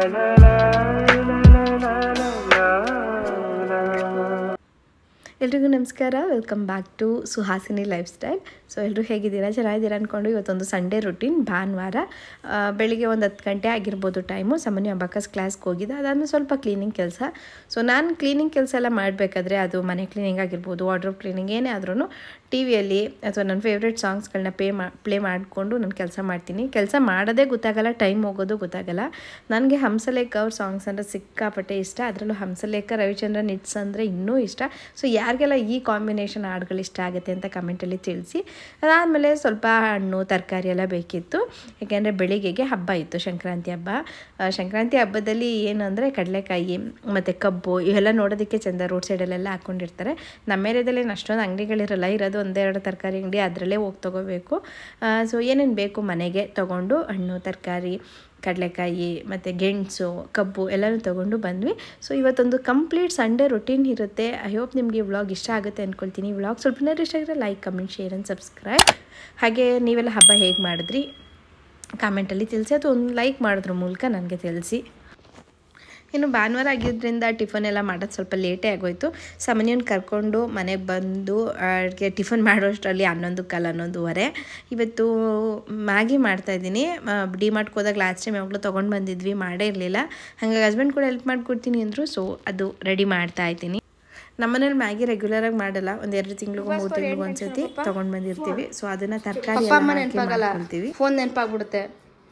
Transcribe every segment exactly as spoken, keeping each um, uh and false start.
ಎಲ್ರಿಗೂ ನಮಸ್ಕಾರ, welcome back to Suhasini lifestyle. So ಎಲ್ಲರೂ ಹೇಗಿದ್ದೀರಾ? ಚೆನ್ನಾಗಿದ್ದೀರಾ ಅಂದ್ಕೊಂಡು ಇವತ್ತೊಂದು ಸಂಡೇ ರುಟೀನ್. ಭಾನುವಾರ ಬೆಳಿಗ್ಗೆ ಒಂದು ಹತ್ತು ಗಂಟೆ ಆಗಿರ್ಬೋದು ಟೈಮು. ಸಾಮಾನ್ಯ ಅಬಾಕಸ್ ಕ್ಲಾಸ್ಗೆ ಹೋಗಿದ್ದೆ. ಅದಾದ್ಮೇಲೆ ಸ್ವಲ್ಪ ಕ್ಲೀನಿಂಗ್ ಕೆಲಸ. ಸೊ ನಾನು ಕ್ಲೀನಿಂಗ್ ಕೆಲಸ ಎಲ್ಲ ಮಾಡಬೇಕಾದ್ರೆ, ಅದು ಮನೆ ಕ್ಲೀನಿಂಗ್ ಆಗಿರ್ಬೋದು, ವಾರ್ಡ್ರೋಬ್ ಕ್ಲೀನಿಂಗ್ ಏನೇ ಆದ್ರೂ ಟಿ ವಿಯಲ್ಲಿ ಅಥವಾ ನನ್ನ ಫೇವ್ರೆಟ್ ಸಾಂಗ್ಸ್ಗಳನ್ನ ಪೇ ಮಾ ಪ್ಲೇ ಮಾಡಿಕೊಂಡು ನಾನು ಕೆಲಸ ಮಾಡ್ತೀನಿ. ಕೆಲಸ ಮಾಡೋದೇ ಗೊತ್ತಾಗಲ್ಲ, ಟೈಮ್ ಹೋಗೋದು ಗೊತ್ತಾಗಲ್ಲ. ನನಗೆ ಹಂಸಲೇಖ ಅವ್ರ ಸಾಂಗ್ಸ್ ಅಂದರೆ ಸಿಕ್ಕಾಪಟ್ಟೆ ಇಷ್ಟ. ಅದರಲ್ಲೂ ಹಂಸಲೇಖ, ರವಿಚಂದ್ರನ್ ಹಿಟ್ಸ್ ಅಂದರೆ ಇನ್ನೂ ಇಷ್ಟ. ಸೊ ಯಾರಿಗೆಲ್ಲ ಈ ಕಾಂಬಿನೇಷನ್ ಹಾಡುಗಳು ಇಷ್ಟ ಆಗುತ್ತೆ ಅಂತ ಕಮೆಂಟಲ್ಲಿ ತಿಳಿಸಿ. ಅದಾದಮೇಲೆ ಸ್ವಲ್ಪ ಹಣ್ಣು ತರಕಾರಿ ಎಲ್ಲ ಬೇಕಿತ್ತು, ಯಾಕೆಂದರೆ ಬೆಳಿಗ್ಗೆಗೆ ಹಬ್ಬ ಇತ್ತು, ಸಂಕ್ರಾಂತಿ ಹಬ್ಬ. ಸಂಕ್ರಾಂತಿ ಹಬ್ಬದಲ್ಲಿ ಏನಂದರೆ ಕಡಲೆಕಾಯಿ ಮತ್ತು ಕಬ್ಬು ಇವೆಲ್ಲ ನೋಡೋದಕ್ಕೆ ಚೆಂದ, ರೋಡ್ ಸೈಡಲ್ಲೆಲ್ಲ ಹಾಕ್ಕೊಂಡಿರ್ತಾರೆ. ನಮ್ಮ ಏರಿಯಾದಲ್ಲಿ ಅಷ್ಟೊಂದು ಅಂಗಡಿಗಳಿರಲ್ಲ, ಇರೋದು ಒಂದೆರಡು ತರಕಾರಿ ಅಂಗಡಿ, ಅದರಲ್ಲೇ ಹೋಗಿ ತೊಗೋಬೇಕು. ಸೊ ಏನೇನು ಬೇಕು ಮನೆಗೆ ತೊಗೊಂಡು ಹಣ್ಣು ತರಕಾರಿ ಕಡಲೆಕಾಯಿ ಮತ್ತು ಗೆಣಸು ಕಬ್ಬು ಎಲ್ಲನೂ ತೊಗೊಂಡು ಬಂದ್ವಿ. ಸೊ ಇವತ್ತೊಂದು ಕಂಪ್ಲೀಟ್ ಸಂಡೇ ರೊಟೀನ್ ಇರುತ್ತೆ. ಐ ಹೋಪ್ ನಿಮಗೆ ಈ ವ್ಲಾಗ್ ಇಷ್ಟ ಆಗುತ್ತೆ ಅಂದ್ಕೊಳ್ತೀನಿ. ಈ ವ್ಲಾಗ್ ಸ್ವಲ್ಪ ಇಷ್ಟ ಆಗಿದ್ರೆ like, comment, share and subscribe. ಹಾಗೆ ನೀವೆಲ್ಲ ಹಬ್ಬ ಹೇಗೆ ಮಾಡಿದ್ರಿ ಕಾಮೆಂಟಲ್ಲಿ ತಿಳಿಸಿ, ಅಥವಾ ಒಂದು ಲೈಕ್ ಮಾಡೋದ್ರ ಮೂಲಕ ನನಗೆ ತಿಳಿಸಿ. ಇನ್ನು ಭಾನುವಾರ ಆಗಿದ್ದರಿಂದ ಟಿಫನ್ ಎಲ್ಲ ಮಾಡೋದು ಸ್ವಲ್ಪ ಲೇಟೇ ಆಗೋಯಿತು. ಸಾಮಾನ್ಯನ ಕರ್ಕೊಂಡು ಮನೆಗೆ ಬಂದು ಅಡುಗೆ ಟಿಫನ್ ಮಾಡೋಷ್ಟರಲ್ಲಿ ಹನ್ನೊಂದು ಕಾಲು ಹನ್ನೊಂದುವರೆ. ಇವತ್ತು ಮ್ಯಾಗಿ ಮಾಡ್ತಾಯಿದ್ದೀನಿ. ಡಿ ಮಾರ್ಟ್ಗೆ ಹೋದಾಗ ಲಾಸ್ಟ್ ಟೈಮ್ ಯಾವಾಗಲೂ ತೊಗೊಂಡು ಬಂದಿದ್ವಿ, ಮಾಡೇ ಇರಲಿಲ್ಲ. ಹಾಗಾಗಿ ಹಸ್ಬೆಂಡ್ ಕೂಡ ಹೆಲ್ಪ್ ಮಾಡಿಕೊಡ್ತೀನಿ ಅಂದರು. ಸೊ ಅದು ರೆಡಿ ಮಾಡ್ತಾಯಿದ್ದೀನಿ. ನಮ್ಮನೇಲಿ ಮ್ಯಾಗಿ ರೆಗ್ಯುಲರಾಗಿ ಮಾಡಲ್ಲ, ಒಂದು ಎರಡು ತಿಂಗಳಿಗೂ ಮೂರು ತಿಂಗಳಿಗೂ ಒಂದ್ಸತಿ ತೊಗೊಂಡು ಬಂದಿರ್ತೀವಿ. ಸೊ ಅದನ್ನು ತರಕಾರಿ ನೆನಪಾಗಲ್ತೀವಿ. ಫೋನ್ ನೆನಪಾಗ್ಬಿಡುತ್ತೆ.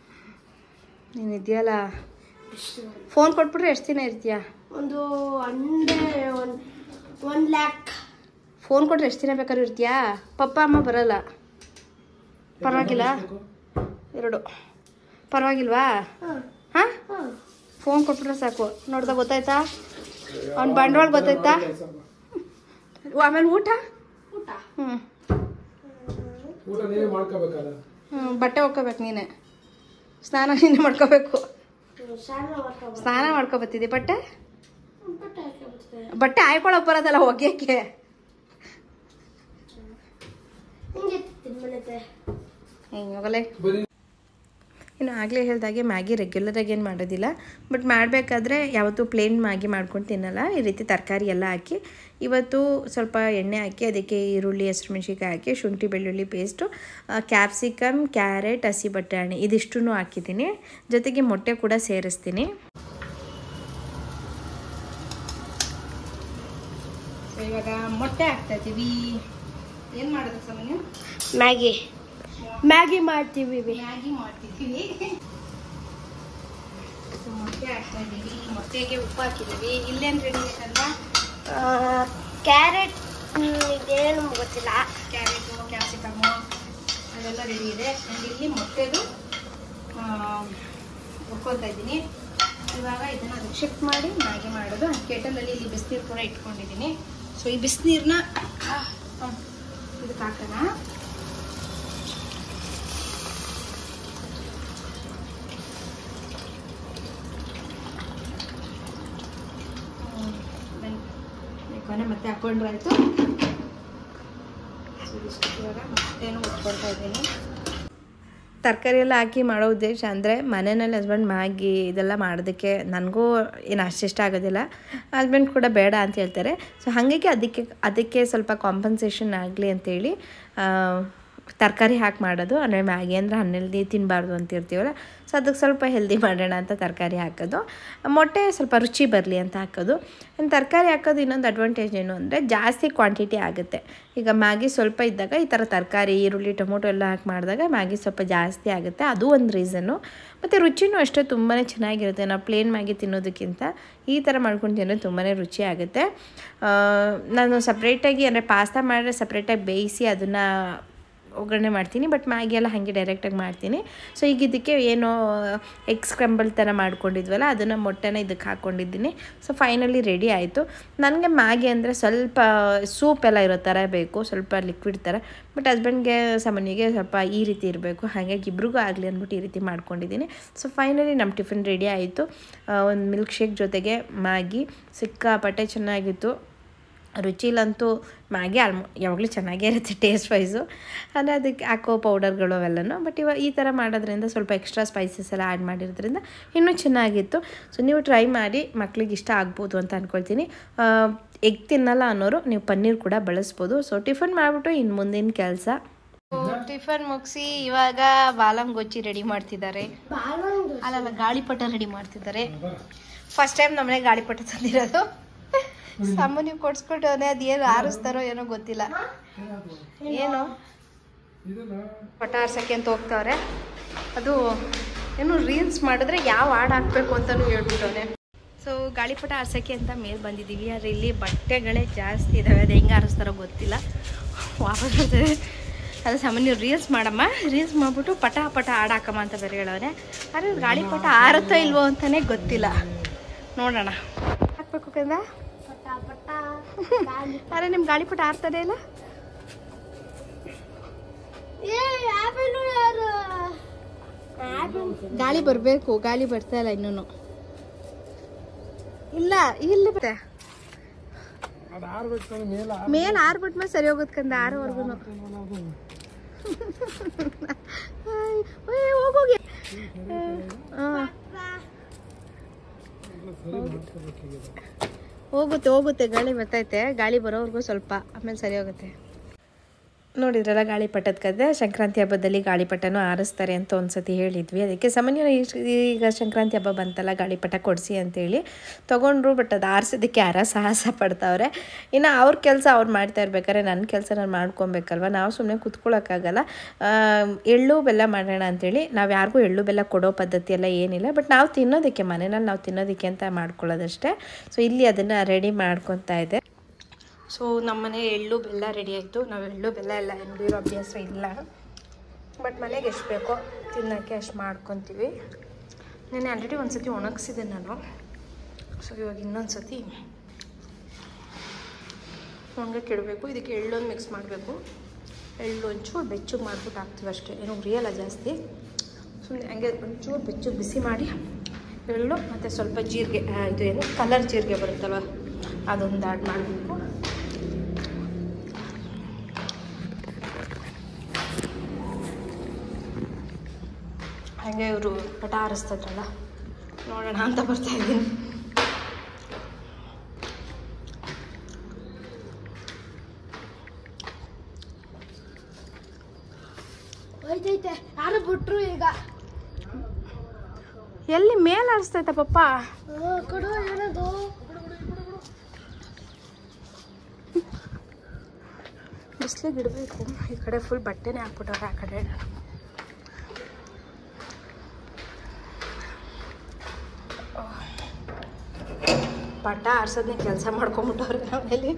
ನೀನು ಇದೆಯಲ್ಲ, ಫೋನ್ ಕೊಟ್ಬಿಟ್ರೆ ಎಷ್ಟು ದಿನ ಇರ್ತೀಯ? ಒಂದು ಅಂಡೆ ಒಂದು ಒನ್ ಲ್ಯಾಕ್. ಫೋನ್ ಕೊಟ್ರೆ ಎಷ್ಟು ದಿನ ಬೇಕಾದ್ರೂ ಇರ್ತೀಯಾ? ಪಪ್ಪ ಅಮ್ಮ ಬರಲ್ಲ, ಪರವಾಗಿಲ್ಲ? ಎರಡು ಪರವಾಗಿಲ್ವಾ? ಹಾಂ, ಫೋನ್ ಕೊಟ್ಬಿಟ್ರೆ ಸಾಕು. ನೋಡ್ದ ಗೊತ್ತಾಯ್ತಾ? ಅವ್ನ ಬಂಡವಾಳ ಗೊತ್ತಾಯ್ತಾ? ಆಮೇಲೆ ಊಟ ಹ್ಞೂ ಹ್ಞೂ ಬಟ್ಟೆ ಹೋಗ್ಕೋಬೇಕು, ನೀನೆ ಸ್ನಾನ ನೀನೆ ಮಾಡ್ಕೋಬೇಕು. ಸ್ನಾನ ಮಾಡ್ಕೊಬತ್ತಿದ್ದೆ, ಬಟ್ಟೆ ಬಟ್ಟೆ ಆಯ್ಕೊಳಕ್ ಬರೋದಲ್ಲ ಒಗ್ಯಕ್ಕೆ. ಹೋಗಲೇ. ಇನ್ನು ಆಗಲೇ ಹೇಳಿದಾಗೆ ಮ್ಯಾಗಿ ರೆಗ್ಯುಲರಾಗಿ ಏನು ಮಾಡೋದಿಲ್ಲ, ಬಟ್ ಮಾಡಬೇಕಾದ್ರೆ ಯಾವತ್ತೂ ಪ್ಲೇನ್ ಮ್ಯಾಗಿ ಮಾಡ್ಕೊಂಡು ತಿನ್ನಲ್ಲ. ಈ ರೀತಿ ತರಕಾರಿ ಎಲ್ಲ ಹಾಕಿ, ಇವತ್ತು ಸ್ವಲ್ಪ ಎಣ್ಣೆ ಹಾಕಿ ಅದಕ್ಕೆ ಈರುಳ್ಳಿ, ಹಸಿಮೆಣ್ಸಿನ್ಕಾಯಿ ಹಾಕಿ, ಶುಂಠಿ ಬೆಳ್ಳುಳ್ಳಿ ಪೇಸ್ಟು, ಕ್ಯಾಪ್ಸಿಕಮ್, ಕ್ಯಾರೆಟ್, ಹಸಿ ಬಟಾಣಿ ಇದಿಷ್ಟೂ ಹಾಕಿದ್ದೀನಿ. ಜೊತೆಗೆ ಮೊಟ್ಟೆ ಕೂಡ ಸೇರಿಸ್ತೀನಿ. ಇವಾಗ ಮೊಟ್ಟೆ ಹಾಕ್ತಾ ಇದ್ದೀವಿ. ಏನು ಮಾಡೋದು ಸಾಮಾನ್ಯ? ಮ್ಯಾಗಿ ಮ್ಯಾಗಿ ಮಾಡ್ತೀವಿ ಮ್ಯಾಗಿ ಮಾಡ್ತಿದ್ದೀವಿ. ಮೊಟ್ಟೆ ಹಾಕ್ತಾ ಇದ್ದೀವಿ. ಮೊಟ್ಟೆಗೆ ಉಪ್ಪು ಹಾಕಿದ್ದೀವಿ. ಇಲ್ಲೇನು ರೆಡಿ ಆಯ್ತಲ್ವಾ? ಕ್ಯಾರೆಟ್ ಇದೇನು ಗೊತ್ತಿಲ್ಲ. ಕ್ಯಾರೆಟು, ಕ್ಯಾಪ್ಸಿಕಮ್ಮು ಅದೆಲ್ಲ ರೆಡಿ ಇದೆ. ಇಲ್ಲಿ ಮೊಟ್ಟೆದು ಹುರ್ಕೊತಾ ಇದ್ದೀನಿ. ಇವಾಗ ಇದನ್ನು ಅದಕ್ಕೆ ಶಿಫ್ಟ್ ಮಾಡಿ ಮ್ಯಾಗಿ ಮಾಡೋದು. ಕೆಟಲಲ್ಲಿ ಇಲ್ಲಿ ಬಿಸಿನೀರು ಕೂಡ ಇಟ್ಕೊಂಡಿದ್ದೀನಿ. ಸೊ ಈ ಬಿಸಿನೀರನ್ನ ಇದಕ್ಕೆ ಹಾಕೋಣ. ಮತ್ತೆ ಹಾಕೊಂಡ್ರೆ ಆಯಿತು. ಇವಾಗ ಮತ್ತೇನು ಉಟ್ಕೊಳ್ತಾ ಇದ್ದೀನಿ. ತರಕಾರಿ ಎಲ್ಲ ಹಾಕಿ ಮಾಡೋ ಉದ್ದೇಶ ಅಂದರೆ ಮನೆಯಲ್ಲಿ ಹಸ್ಬೆಂಡ್ ಮ್ಯಾಗಿ ಇದೆಲ್ಲ ಮಾಡೋದಕ್ಕೆ ನನಗೂ ಏನು ಅಷ್ಟಿಷ್ಟ ಆಗೋದಿಲ್ಲ, ಹಸ್ಬೆಂಡ್ ಕೂಡ ಬೇಡ ಅಂತ ಹೇಳ್ತಾರೆ. ಸೊ ಹಾಗಾಗಿ ಅದಕ್ಕೆ ಅದಕ್ಕೆ ಸ್ವಲ್ಪ ಕಾಂಪನ್ಸೇಷನ್ ಆಗಲಿ ಅಂತೇಳಿ ತರಕಾರಿ ಹಾಕಿ ಮಾಡೋದು. ಅಂದರೆ ಮ್ಯಾಗಿ ಅಂದರೆ ಹನ್ನೆಲ್ದಿ ತಿನ್ನಬಾರ್ದು ಅಂತ ಇರ್ತೀವಲ್ಲ, ಸೊ ಅದಕ್ಕೆ ಸ್ವಲ್ಪ ಹೆಲ್ದಿ ಮಾಡೋಣ ಅಂತ ತರಕಾರಿ ಹಾಕೋದು. ಮೊಟ್ಟೆ ಸ್ವಲ್ಪ ರುಚಿ ಬರಲಿ ಅಂತ ಹಾಕೋದು. ಇನ್ನು ತರಕಾರಿ ಹಾಕೋದು ಇನ್ನೊಂದು ಅಡ್ವಾಂಟೇಜ್ ಏನು ಅಂದರೆ ಜಾಸ್ತಿ ಕ್ವಾಂಟಿಟಿ ಆಗುತ್ತೆ. ಈಗ ಮ್ಯಾಗಿ ಸ್ವಲ್ಪ ಇದ್ದಾಗ ಈ ಥರ ತರಕಾರಿ, ಈರುಳ್ಳಿ, ಟೊಮೊಟೊ ಎಲ್ಲ ಹಾಕಿ ಮಾಡಿದಾಗ ಮ್ಯಾಗಿ ಸ್ವಲ್ಪ ಜಾಸ್ತಿ ಆಗುತ್ತೆ. ಅದು ಒಂದು ರೀಸನ್ನು. ಮತ್ತು ರುಚಿನೂ ಅಷ್ಟೇ ತುಂಬಾ ಚೆನ್ನಾಗಿರುತ್ತೆ. ನಾವು ಪ್ಲೇನ್ ಮ್ಯಾಗಿ ತಿನ್ನೋದಕ್ಕಿಂತ ಈ ಥರ ಮಾಡ್ಕೊಂಡು ತಿನ್ನೋದು ತುಂಬಾ ರುಚಿ ಆಗುತ್ತೆ. ನಾನು ಸಪ್ರೇಟಾಗಿ ಅಂದರೆ ಪಾಸ್ತಾ ಮಾಡಿದ್ರೆ ಸಪ್ರೇಟಾಗಿ ಬೇಯಿಸಿ ಅದನ್ನು ಒಗ್ಗರಣೆ ಮಾಡ್ತೀನಿ, ಬಟ್ ಮ್ಯಾಗಿ ಎಲ್ಲ ಹಾಗೆ ಡೈರೆಕ್ಟಾಗಿ ಮಾಡ್ತೀನಿ. ಸೊ ಈಗ ಇದಕ್ಕೆ ಏನೋ ಎಗ್ ಸ್ಕ್ರಂಬಲ್ ಥರ ಮಾಡ್ಕೊಂಡಿದ್ವಲ್ಲ, ಅದನ್ನು ಮೊಟ್ಟೆನ ಇದಕ್ಕೆ ಹಾಕ್ಕೊಂಡಿದ್ದೀನಿ. ಸೊ ಫೈನಲಿ ರೆಡಿ ಆಯಿತು. ನನಗೆ ಮ್ಯಾಗಿ ಅಂದರೆ ಸ್ವಲ್ಪ ಸೂಪ್ ಎಲ್ಲ ಇರೋ ಥರ ಬೇಕು, ಸ್ವಲ್ಪ ಲಿಕ್ವಿಡ್ ಥರ. ಬಟ್ ಹಸ್ಬೆಂಡ್ಗೆ ಸಾಮಾನ್ಯಗೆ ಸ್ವಲ್ಪ ಈ ರೀತಿ ಇರಬೇಕು, ಹಾಗಾಗಿ ಇಬ್ರಿಗೂ ಆಗಲಿ ಅಂದ್ಬಿಟ್ಟು ಈ ರೀತಿ ಮಾಡ್ಕೊಂಡಿದ್ದೀನಿ. ಸೊ ಫೈನಲಿ ನಮ್ಮ ಟಿಫಿನ್ ರೆಡಿ ಆಯಿತು. ಒಂದು ಮಿಲ್ಕ್ ಶೇಕ್ ಜೊತೆಗೆ ಮ್ಯಾಗಿ ಸಿಕ್ಕಾಪಟ್ಟೆ ಚೆನ್ನಾಗಿತ್ತು. ರುಚಿಲಂತೂ ಮ್ಯಾಗಿ ಆಲ್ಮೋ ಯಾವಾಗಲೂ ಚೆನ್ನಾಗೇ ಇರುತ್ತೆ ಟೇಸ್ಟ್ ವೈಸು, ಅಂದರೆ ಅದಕ್ಕೆ ಹಾಕೋ ಪೌಡರ್ಗಳು ಅವೆಲ್ಲನೂ. ಬಟ್ ಇವಾಗ ಈ ಥರ ಮಾಡೋದ್ರಿಂದ ಸ್ವಲ್ಪ ಎಕ್ಸ್ಟ್ರಾ ಸ್ಪೈಸಸ್ ಎಲ್ಲ ಆ್ಯಡ್ ಮಾಡಿರೋದ್ರಿಂದ ಇನ್ನೂ ಚೆನ್ನಾಗಿತ್ತು. ಸೊ ನೀವು ಟ್ರೈ ಮಾಡಿ, ಮಕ್ಳಿಗೆ ಇಷ್ಟ ಆಗ್ಬೋದು ಅಂತ ಅಂದ್ಕೊಳ್ತೀನಿ. ಎಗ್ ತಿನ್ನಲ್ಲ ಅನ್ನೋರು ನೀವು ಪನ್ನೀರ್ ಕೂಡ ಬಳಸ್ಬೋದು. ಸೊ ಟಿಫನ್ ಮಾಡಿಬಿಟ್ಟು ಇನ್ನು ಮುಂದಿನ ಕೆಲಸ. ಟಿಫನ್ ಮುಗಿಸಿ ಇವಾಗ ಬಾಲಂ ಗೊಜ್ಜಿ ರೆಡಿ ಮಾಡ್ತಿದ್ದಾರೆ. ಅಲ್ಲಲ್ಲ ಗಾಳಿಪಟ ರೆಡಿ ಮಾಡ್ತಿದ್ದಾರೆ. ಫಸ್ಟ್ ಟೈಮ್ ನಮ್ಮನೆ ಗಾಳಿಪಟ ತಂದಿರೋದು. ಸಾಮಾನ್ಯ ಕೊಡ್ಸ್ಕೊಟ್ಟವನೇ, ಅದು ಏನು ಆರಿಸ್ತಾರೋ ಏನೋ ಗೊತ್ತಿಲ್ಲ. ಏನು ಪಟ ಆರ್ಸಕ್ಕೆ ಅಂತ ಹೋಗ್ತಾವ್ರೆ. ಅದು ಏನು ರೀಲ್ಸ್ ಮಾಡಿದ್ರೆ ಯಾವ ಹಾಡು ಹಾಕಬೇಕು ಅಂತಲೂ ಹೇಳ್ಬಿಟ್ಟವನೆ. ಸೊ ಗಾಳಿಪಟ ಆರ್ಸೋಕ್ಕೆ ಅಂತ ಮೇಲೆ ಬಂದಿದ್ದೀವಿ. ಆದರೆ ಇಲ್ಲಿ ಬಟ್ಟೆಗಳೇ ಜಾಸ್ತಿ ಇದ್ದಾವೆ, ಅದು ಹೆಂಗೆ ಆರಿಸ್ತಾರೋ ಗೊತ್ತಿಲ್ಲ. ವಾಪಸ್ ಬರ್ತದೆ. ಅದು ಸಾಮಾನ್ಯ ರೀಲ್ಸ್ ಮಾಡಮ್ಮ, ರೀಲ್ಸ್ ಮಾಡಿಬಿಟ್ಟು ಪಟ ಪಟ ಹಾಡು ಹಾಕಮ್ಮ ಅಂತ ಬೇರೆ ಹೇಳೋನೆ. ಆದರೆ ಗಾಳಿಪಟ ಆರುತ್ತೋ ಇಲ್ವೋ ಅಂತಲೇ ಗೊತ್ತಿಲ್ಲ. ನೋಡೋಣ, ಹಾಕ್ಬೇಕು ಕಂದ. ಅರೆ ನಿಮ್ಮ ಗಾಳಿಪಟ ಆರ್ತಾನೆ ಇಲ್ಲ. ಗಾಳಿ ಬರಬೇಕು, ಗಾಳಿ ಬರ್ತಾ ಇಲ್ಲ ಇನ್ನೂ. ಇಲ್ಲ ಇಲ್ಲಿ ಬರುತ್ತೆ ಮೇಲ್ ಆರ್ಬಿಟ್ಮೇಲೆ ಸರಿ ಹೋಗುತ್ತೆ ಕಂದ. ಆರೋವರೆಗೂ ಹೋಗೋಗಿ. ಹೋಗುತ್ತೆ ಹೋಗುತ್ತೆ ಗಾಳಿ ಬರ್ತೈತೆ. ಗಾಳಿ ಬರೋವರೆಗೂ ಸ್ವಲ್ಪ, ಆಮೇಲೆ ಸರಿ ಹೋಗುತ್ತೆ. ನೋಡಿದ್ರಲ್ಲ ಗಾಳಿಪಟದ ಕತೆ. ಸಂಕ್ರಾಂತಿ ಹಬ್ಬದಲ್ಲಿ ಗಾಳಿಪಟನೂ ಆರಿಸ್ತಾರೆ ಅಂತ ಒಂದ್ಸತಿ ಹೇಳಿದ್ವಿ. ಅದಕ್ಕೆ ಸಾಮಾನ್ಯ ಈಗ ಸಂಕ್ರಾಂತಿ ಹಬ್ಬ ಬಂತಲ್ಲ, ಗಾಳಿಪಟ ಕೊಡಿಸಿ ಅಂತೇಳಿ ತೊಗೊಂಡ್ರು. ಬಟ್ ಅದು ಆರಿಸೋದಕ್ಕೆ ಯಾರ ಸಾಹಸ ಪಡ್ತಾವ್ರೆ. ಇನ್ನು ಅವ್ರ ಕೆಲಸ ಅವ್ರು ಮಾಡ್ತಾ ಇರ್ಬೇಕಾದ್ರೆ ನನ್ನ ಕೆಲಸ ನಾನು ಮಾಡ್ಕೊಬೇಕಲ್ವ. ನಾವು ಸುಮ್ಮನೆ ಕುತ್ಕೊಳ್ಳೋಕ್ಕಾಗಲ್ಲ. ಎಳ್ಳು ಬೆಲ್ಲ ಮಾಡೋಣ ಅಂಥೇಳಿ ನಾವು ಯಾರಿಗೂ ಎಳ್ಳು ಬೆಲ್ಲ ಕೊಡೋ ಪದ್ಧತಿ ಎಲ್ಲ ಏನಿಲ್ಲ. ಬಟ್ ನಾವು ತಿನ್ನೋದಕ್ಕೆ, ಮನೆಯಲ್ಲಿ ನಾವು ತಿನ್ನೋದಕ್ಕೆ ಅಂತ ಮಾಡ್ಕೊಳ್ಳೋದಷ್ಟೇ. ಸೊ ಇಲ್ಲಿ ಅದನ್ನು ರೆಡಿ ಮಾಡ್ಕೊತಾ ಇದೆ. ಸೊ ನಮ್ಮನೆ ಎಳ್ಳು ಬೆಲ್ಲ ರೆಡಿ ಆಯಿತು. ನಾವು ಎಳ್ಳು ಬೆಲ್ಲ ಎಲ್ಲ ಎಂಬಿರೋ ಅಭ್ಯಾಸ ಇಲ್ಲ. ಬಟ್ ಮನೆಗೆ ಎಷ್ಟು ಬೇಕೋ ತಿನ್ನೋಕ್ಕೆ ಅಷ್ಟು ಮಾಡ್ಕೊತೀವಿ. ನಾನು ಆಲ್ರೆಡಿ ಒಂದು ಸತಿ ಒಣಗಿಸಿದೆ ನಾನು. ಸೊ ಇವಾಗ ಇನ್ನೊಂದು ಸತಿ ಒಣಗಕ್ಕೆ ಇಡಬೇಕು. ಇದಕ್ಕೆ ಎಳ್ಳೊಂದು ಮಿಕ್ಸ್ ಮಾಡಬೇಕು. ಎಳ್ಳು ಒಂಚೂರು ಬೆಚ್ಚಗೆ ಮಾಡಿಬಿಟ್ಟು ಹಾಕ್ತೀವಿ ಅಷ್ಟೇ, ಏನೋ ಉರಿಯಲ್ಲ ಜಾಸ್ತಿ. ಸುಮ್ಮನೆ ಹಂಗೆ ಒಂಚೂರು ಬೆಚ್ಚಗೆ ಬಿಸಿ ಮಾಡಿ ಎಳ್ಳು ಮತ್ತು ಸ್ವಲ್ಪ ಜೀರಿಗೆ, ಇದು ಏನು ಕಲರ್ ಜೀರಿಗೆ ಬರುತ್ತಲ್ವ, ಅದೊಂದು ಆ್ಯಡ್ ಮಾಡಬೇಕು. ಹಾಗೆ ಇವರು ಪಟ ಆರಿಸ್ತಾರಲ್ಲ, ನೋಡೋಣ ಅಂತ ಬರ್ತಾ ಇದ್ದೀನಿ. ಯಾರು ಬಿಟ್ರು ಈಗ. ಎಲ್ಲಿ ಮೇಲೆ ಆರಿಸ್ತೈತ ಪಪ್ಪ? ಏನದು ಬಿಸಿಲಿಗೆ ಇಡಬೇಕು. ಈ ಕಡೆ ಫುಲ್ ಬಟ್ಟೆನೇ ಹಾಕ್ಬಿಟ್ಟವ್ರೆ, ಆ ಕಡೆ ಪಟ ಆರ್ಸೋದನ್ನ ಕೆಲಸ ಮಾಡ್ಕೊಂಬಿಟ್ಟವ್ರೆ ನಾವಲ್ಲಿ.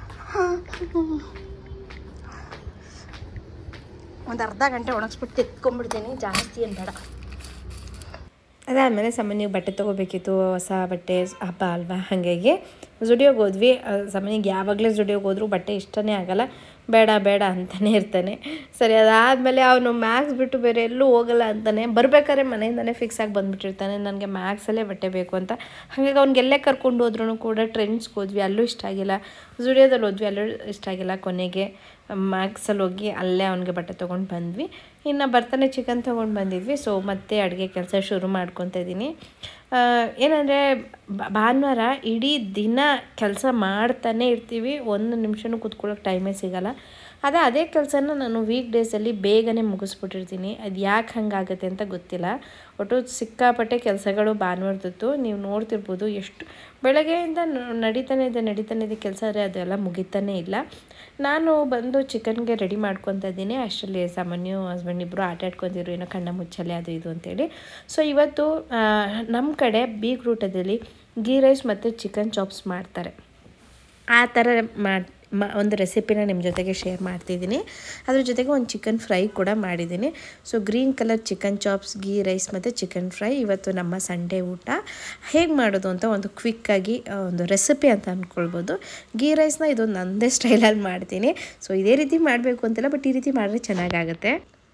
ಒಂದು ಅರ್ಧ ಗಂಟೆ ಒಣಗಿಸ್ಬಿಟ್ಟು ಎತ್ಕೊಂಡ್ಬಿಡ್ತೀನಿ, ಜಾಸ್ತಿ ಏನು ಬೇಡ. ಅದಾದಮೇಲೆ ಸಾಮಾನ್ಯವಾಗಿ ಬಟ್ಟೆ ತೊಗೋಬೇಕಿತ್ತು, ಹೊಸ ಬಟ್ಟೆ ಹಬ್ಬ ಅಲ್ವಾ. ಹಾಗಾಗಿ ಜುಡಿಯೋಗೆ ಹೋದ್ವಿ. ಸಾಮಾನ್ಯವಾಗಿ ಯಾವಾಗಲೇ ಜುಡಿಯೋಗೆ ಹೋದ್ರೂ ಬಟ್ಟೆ ಇಷ್ಟನೇ ಆಗಲ್ಲ, ಬೇಡ ಬೇಡ ಅಂತಲೇ ಇರ್ತಾನೆ. ಸರಿ, ಅದಾದಮೇಲೆ ಅವನು ಮ್ಯಾಕ್ಸ್ ಬಿಟ್ಟು ಬೇರೆ ಎಲ್ಲೂ ಹೋಗಲ್ಲ ಅಂತಾನೆ. ಬರಬೇಕಾದ್ರೆ ಮನೆಯಿಂದನೇ ಫಿಕ್ಸ್ ಆಗಿ ಬಂದುಬಿಟ್ಟಿರ್ತಾನೆ, ನನಗೆ ಮ್ಯಾಕ್ಸಲ್ಲೇ ಬಟ್ಟೆ ಬೇಕು ಅಂತ. ಹಾಗಾಗಿ ಅವ್ನಿಗೆಲ್ಲೇ ಕರ್ಕೊಂಡು ಹೋದ್ರೂ ಕೂಡ ಟ್ರೆಂಡ್ಸ್ಗೆ ಹೋದ್ವಿ, ಅಲ್ಲೂ ಇಷ್ಟ ಆಗಿಲ್ಲ. ಜುಡಿಯೋದಲ್ಲಿ ಹೋದ್ವಿ, ಅಲ್ಲೂ ಇಷ್ಟ ಆಗಿಲ್ಲ. ಕೊನೆಗೆ ಮ್ಯಾಕ್ಸಲ್ಲಿ ಹೋಗಿ ಅಲ್ಲೇ ಅವ್ನಿಗೆ ಬಟ್ಟೆ ತೊಗೊಂಡು ಬಂದ್ವಿ. ಇನ್ನು ಬರ್ತಾನೆ ಚಿಕನ್ ತೊಗೊಂಡು ಬಂದಿದ್ವಿ. ಸೊ ಮತ್ತೆ ಅಡುಗೆ ಕೆಲಸ ಶುರು ಮಾಡ್ಕೊತಾ ಇದ್ದೀನಿ. ಏನಂದರೆ ಭಾನುವಾರ ಇಡೀ ದಿನ ಕೆಲಸ ಮಾಡ್ತಾನೆ ಇರ್ತೀವಿ, ಒಂದು ನಿಮಿಷನೂ ಕೂತ್ಕೊಳ್ಳೋಕೆ ಟೈಮೇ ಸಿಗೋಲ್ಲ. ಅದೇ ಅದೇ ಕೆಲಸನ ನಾನು ವೀಕ್ ಡೇಸಲ್ಲಿ ಬೇಗನೆ ಮುಗಿಸ್ಬಿಟ್ಟಿರ್ತೀನಿ. ಅದು ಯಾಕೆ ಹಂಗಾಗುತ್ತೆ ಅಂತ ಗೊತ್ತಿಲ್ಲ. ಒಟ್ಟು ಸಿಕ್ಕಾಪಟ್ಟೆ ಕೆಲಸಗಳು ಭಾನುವಾರದತ್ತು ನೀವು ನೋಡ್ತಿರ್ಬೋದು. ಎಷ್ಟು ಬೆಳಗ್ಗೆಯಿಂದ ನಡೀತಾನೆ ಇದೆ ನಡೀತಾನೆ ಇದೆ ಕೆಲಸ, ಆದರೆ ಅದೆಲ್ಲ ಮುಗಿತಾನೇ ಇಲ್ಲ. ನಾನು ಬಂದು ಚಿಕನ್ಗೆ ರೆಡಿ ಮಾಡ್ಕೊತಾ ಇದ್ದೀನಿ. ಅಷ್ಟರಲ್ಲಿ ಸಾಮಾನ್ಯ ಹಸ್ಬೆಂಡ್ ಇಬ್ಬರು ಆಟ ಆಡ್ಕೊತಿದ್ರು, ಏನೋ ಕಣ್ಣ ಮುಚ್ಚಲೆ ಅದು ಇದು ಅಂತೇಳಿ. ಸೊ ಇವತ್ತು ನಮ್ಮ ಕಡೆ ಬೀಗ್ ರೂಟದಲ್ಲಿ ಗೀ ರೈಸ್ ಮತ್ತು ಚಿಕನ್ ಚಾಪ್ಸ್ ಮಾಡ್ತಾರೆ. ಆ ಥರ ಮಾಡಿ ಮ ಒಂದು ರೆಸಿಪಿನ ನಿಮ್ಮ ಜೊತೆಗೆ ಶೇರ್ ಮಾಡ್ತಿದ್ದೀನಿ. ಅದ್ರ ಜೊತೆಗೆ ಒಂದು ಚಿಕನ್ ಫ್ರೈ ಕೂಡ ಮಾಡಿದ್ದೀನಿ. So green colour chicken chops, ghee rice ಮತ್ತು ಚಿಕನ್ ಫ್ರೈ ಇವತ್ತು ನಮ್ಮ ಸಂಡೇ ಊಟ. ಹೇಗೆ ಮಾಡೋದು ಅಂತ ಒಂದು ಕ್ವಿಕ್ಕಾಗಿ ಒಂದು ರೆಸಿಪಿ ಅಂತ ಅಂದ್ಕೊಳ್ಬೋದು. ಗೀ ರೈಸ್ನ ಇದು ನನ್ನದೇ ಸ್ಟೈಲಲ್ಲಿ ಮಾಡ್ತೀನಿ. ಸೊ ಇದೇ ರೀತಿ ಮಾಡಬೇಕು ಅಂತಿಲ್ಲ, ಬಟ್ ಈ ರೀತಿ ಮಾಡಿದ್ರೆ ಚೆನ್ನಾಗಾಗುತ್ತೆ.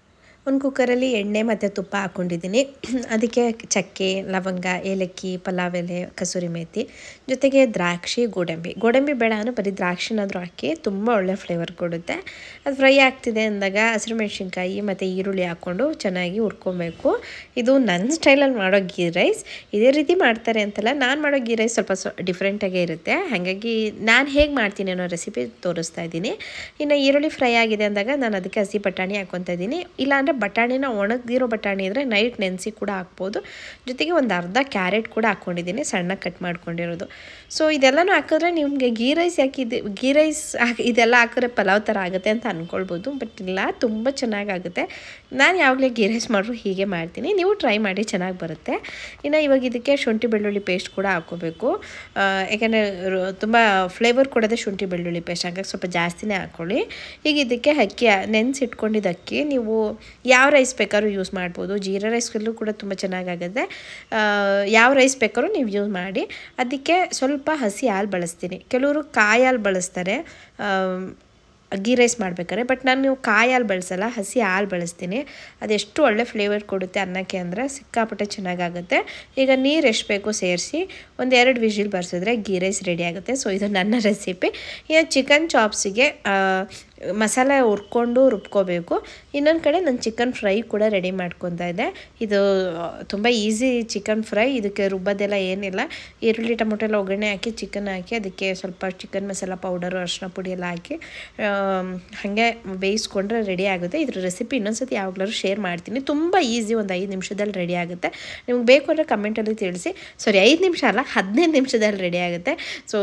ಒಂದು ಕುಕ್ಕರಲ್ಲಿ ಎಣ್ಣೆ ಮತ್ತು ತುಪ್ಪ ಹಾಕ್ಕೊಂಡಿದ್ದೀನಿ. ಅದಕ್ಕೆ ಚಕ್ಕೆ, ಲವಂಗ, ಏಲಕ್ಕಿ, ಪಲಾವ್ ಎಲೆ, ಕಸೂರಿ ಮೇಥಿ, ಜೊತೆಗೆ ದ್ರಾಕ್ಷಿ, ಗೋಡಂಬಿ ಗೋಡಂಬಿ ಬೇಡ ಅಂದರೆ ಬರೀ ದ್ರಾಕ್ಷಿನಾದರೂ ಹಾಕಿ ತುಂಬ ಒಳ್ಳೆ ಫ್ಲೇವರ್ ಕೊಡುತ್ತೆ. ಅದು ಫ್ರೈ ಆಗ್ತಿದೆ ಅಂದಾಗ ಹಸಿರು ಮೆಣಸಿನ್ಕಾಯಿ ಮತ್ತು ಈರುಳ್ಳಿ ಹಾಕ್ಕೊಂಡು ಚೆನ್ನಾಗಿ ಹುರ್ಕೊಬೇಕು. ಇದು ನನ್ನ ಸ್ಟೈಲಲ್ಲಿ ಮಾಡೋ ಗೀ ರೈಸ್. ಇದೇ ರೀತಿ ಮಾಡ್ತಾರೆ ಅಂತಲ್ಲ, ನಾನು ಮಾಡೋ ಗೀ ರೈಸ್ ಸ್ವಲ್ಪ ಸೊ ಡಿಫ್ರೆಂಟಾಗೇ ಇರುತ್ತೆ. ಹಾಗಾಗಿ ನಾನು ಹೇಗೆ ಮಾಡ್ತೀನಿ ಅನ್ನೋ ರೆಸಿಪಿ ತೋರಿಸ್ತಾ ಇದ್ದೀನಿ. ಇನ್ನು ಈರುಳ್ಳಿ ಫ್ರೈ ಆಗಿದೆ ಅಂದಾಗ ನಾನು ಅದಕ್ಕೆ ಹಸಿ ಬಟಾಣಿ ಹಾಕ್ಕೊತಾ ಇದ್ದೀನಿ. ಇಲ್ಲಾಂದರೆ ಬಟಾಣಿನ ಒಣಗಿರೋ ಬಟಾಣಿ ಇದ್ದರೆ ನೈಟ್ ನೆನೆಸಿ ಕೂಡ ಹಾಕ್ಬೋದು. ಜೊತೆಗೆ ಒಂದು ಅರ್ಧ ಕ್ಯಾರೆಟ್ ಕೂಡ ಹಾಕ್ಕೊಂಡಿದ್ದೀನಿ, ಸಣ್ಣ ಕಟ್ ಮಾಡ್ಕೊಂಡಿರೋದು. ಸೊ ಇದೆಲ್ಲನೂ ಹಾಕಿದ್ರೆ ನಿಮಗೆ ಗೀ ರೈಸ್ ಯಾಕಿದೆ ಗೀ ರೈಸ್ ಹಾಕಿ ಇದೆಲ್ಲ ಹಾಕಿದ್ರೆ ಪಲಾವ್ ಥರ ಆಗುತ್ತೆ ಅಂತ ಅಂದ್ಕೊಳ್ಬೋದು. ಬಟ್ ಇಲ್ಲ, ತುಂಬ ಚೆನ್ನಾಗಾಗುತ್ತೆ. ನಾನು ಯಾವಾಗಲೇ ಗೀ ರೈಸ್ ಮಾಡಿದ್ರು ಹೀಗೆ ಮಾಡ್ತೀನಿ. ನೀವು ಟ್ರೈ ಮಾಡಿ, ಚೆನ್ನಾಗಿ ಬರುತ್ತೆ. ಇನ್ನು ಇವಾಗ ಇದಕ್ಕೆ ಶುಂಠಿ ಬೆಳ್ಳುಳ್ಳಿ ಪೇಸ್ಟ್ ಕೂಡ ಹಾಕ್ಕೋಬೇಕು. ಯಾಕೆಂದರೆ ತುಂಬ ಫ್ಲೇವರ್ ಕೊಡೋದೇ ಶುಂಠಿ ಬೆಳ್ಳುಳ್ಳಿ ಪೇಸ್ಟ್, ಹಾಗಾಗಿ ಸ್ವಲ್ಪ ಜಾಸ್ತಿನೇ ಹಾಕ್ಕೊಳ್ಳಿ. ಈಗ ಇದಕ್ಕೆ ಅಕ್ಕಿ ನೆನೆಸಿಟ್ಕೊಂಡಿದ್ದು ಅಕ್ಕಿ ನೀವು ಯಾವ ರೈಸ್ ಬೇಕಾದ್ರೂ ಯೂಸ್ ಮಾಡ್ಬೋದು. ಜೀರಾ ರೈಸ್ಗಲ್ಲೂ ಕೂಡ ತುಂಬ ಚೆನ್ನಾಗಾಗುತ್ತೆ. ಯಾವ ರೈಸ್ ಬೇಕಾದ್ರೂ ನೀವು ಯೂಸ್ ಮಾಡಿ. ಅದಕ್ಕೆ ಸ್ವಲ್ಪ ಹಸಿ ಹಾಲು ಬಳಸ್ತೀನಿ. ಕೆಲವರು ಕಾಯಿ ಹಾಲು ಬಳಸ್ತಾರೆ ಗೀ ರೈಸ್ ಮಾಡ್ಬೇಕಾದ್ರೆ, ಬಟ್ ನಾನು ನೀವು ಕಾಯಿ ಹಾಲು ಬಳಸಲ್ಲ, ಹಸಿ ಹಾಲು ಬಳಸ್ತೀನಿ. ಅದೆಷ್ಟು ಒಳ್ಳೆ ಫ್ಲೇವರ್ ಕೊಡುತ್ತೆ ಅನ್ನಕ್ಕೆ ಅಂದರೆ ಸಿಕ್ಕಾಪಟ್ಟೆ ಚೆನ್ನಾಗಾಗುತ್ತೆ. ಈಗ ನೀರು ಎಷ್ಟು ಬೇಕು ಸೇರಿಸಿ ಒಂದು ಎರಡು ವಿಜಿಲ್ ಬರ್ಸಿದ್ರೆ ಗೀ ರೈಸ್ ರೆಡಿ ಆಗುತ್ತೆ. ಸೊ ಇದು ನನ್ನ ರೆಸಿಪಿ. ಈಗ ಚಿಕನ್ ಚಾಪ್ಸಿಗೆ ಮಸಾಲೆ ಹುರ್ಕೊಂಡು ರುಬ್ಕೋಬೇಕು. ಇನ್ನೊಂದು ಕಡೆ ನಾನು ಚಿಕನ್ ಫ್ರೈ ಕೂಡ ರೆಡಿ ಮಾಡ್ಕೊತಾ ಇದ್ದೆ. ಇದು ತುಂಬ ಈಸಿ ಚಿಕನ್ ಫ್ರೈ. ಇದಕ್ಕೆ ರುಬ್ಬೋದೆಲ್ಲ ಏನಿಲ್ಲ. ಈರುಳ್ಳಿ ಟೊಮೊಟೊ ಎಲ್ಲ ಒಗ್ಗರಣೆ ಹಾಕಿ ಚಿಕನ್ ಹಾಕಿ ಅದಕ್ಕೆ ಸ್ವಲ್ಪ ಚಿಕನ್ ಮಸಾಲ ಪೌಡರು, ಅರಿಶಿನ ಪುಡಿ ಎಲ್ಲ ಹಾಕಿ ಹಾಗೆ ಬೇಯಿಸ್ಕೊಂಡ್ರೆ ರೆಡಿ ಆಗುತ್ತೆ. ಇದ್ರ ರೆಸಿಪಿ ಇನ್ನೊಂದ್ಸತಿ ಯಾವಾಗಲಾದ್ರೂ ಶೇರ್ ಮಾಡ್ತೀನಿ. ತುಂಬ ಈಸಿ, ಒಂದು ಐದು ನಿಮಿಷದಲ್ಲಿ ರೆಡಿ ಆಗುತ್ತೆ. ನಿಮ್ಗೆ ಬೇಕು ಅಂದರೆ ಕಮೆಂಟಲ್ಲಿ ತಿಳಿಸಿ. ಸಾರಿ, ಐದು ನಿಮಿಷ ಅಲ್ಲ, ಹದಿನೈದು ನಿಮಿಷದಲ್ಲಿ ರೆಡಿ ಆಗುತ್ತೆ. ಸೊ